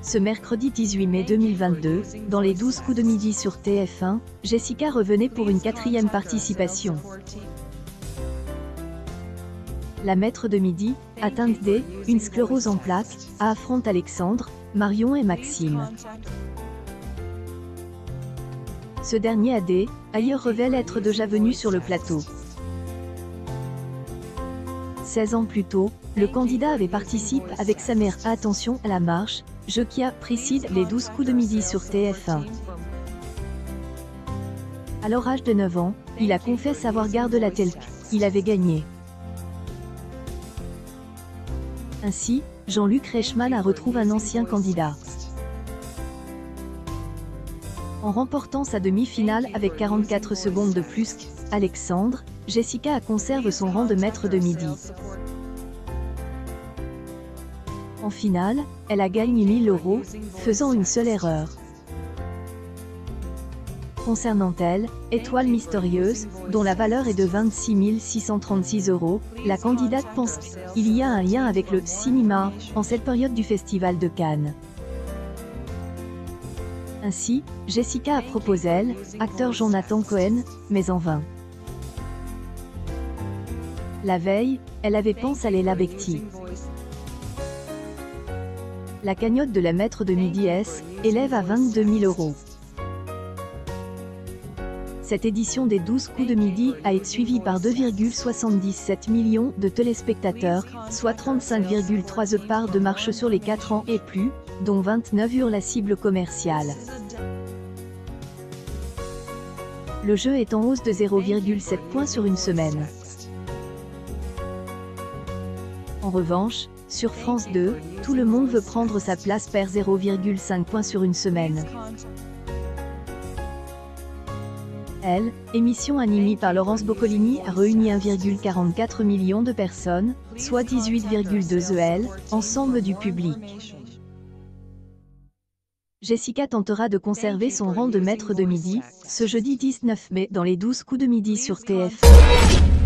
Ce mercredi 18 mai 2022, dans les 12 coups de midi sur TF1, Jessica revenait pour une 4e participation. La maître de midi, atteinte une sclérose en plaques, affronte Alexandre, Marion et Maxime. Ce dernier ailleurs révèle être déjà venu sur le plateau. 16 ans plus tôt, le candidat avait participé avec sa mère à Attention à la marche, jeu qui a précédé les 12 coups de midi sur TF1. À l'âge de 9 ans, il a confessé avoir gardé la télé. Il avait gagné. Ainsi, Jean-Luc Reichmann a retrouvé un ancien candidat. En remportant sa demi-finale avec 44 secondes de plus qu'Alexandre, Jessica conserve son rang de maître de midi. En finale, elle a gagné 1000 €, faisant une seule erreur. Concernant elle, Étoile mystérieuse, dont la valeur est de 26 636 €, la candidate pense qu'il y a un lien avec le cinéma, en cette période du Festival de Cannes. Ainsi, Jessica a proposé acteur Jonathan Cohen, mais en vain. La veille, elle avait pensé à Léla Becti. La cagnotte de la maître de midi élève à 22 000 €. Cette édition des 12 coups de midi a été suivie par 2,77 millions de téléspectateurs, soit 35,3 parts de marche sur les 4 ans et plus, dont 29 la cible commerciale. Le jeu est en hausse de 0,7 points sur une semaine. En revanche, sur France 2, Tout le monde veut prendre sa place perd 0,5 points sur une semaine. Elle, émission animée par Laurence Boccolini, a réuni 1,44 million de personnes, soit 18,2 ensemble du public. Jessica tentera de conserver son rang de maître de midi, ce jeudi 19 mai dans les 12 coups de midi sur TF1.